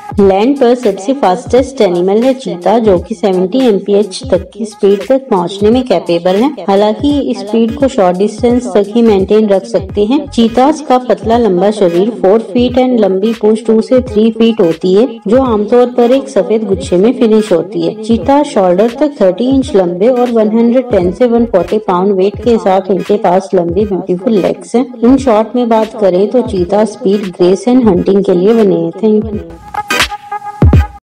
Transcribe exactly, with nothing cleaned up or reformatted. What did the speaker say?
Land पर सबसे fastest animal है चीता, जो कि सत्तर एम पी एच तक की स्पीड तक पहुंचने में कैपेबल है। हालांकि इस स्पीड को शॉर्ट डिस्टेंस तक ही मेंटेन रख सकते हैं। चीतास का पतला लंबा शरीर चार फीट एंड लंबी पूंछ दो से तीन फीट होती है, जो आमतौर पर एक सफेद गुच्छे में फिनिश होती है। चीता शोल्डर तक तीस इंच लंबे और एक सौ दस से एक सौ चालीस पाउंड वेट के साथ उनके पास लंबी ब्यूटीफुल लेग्स हैं। इन शॉर्ट में बात करें तो चीता स्पीड, ग्रेस एंड हंटिंग के लिए बने थे।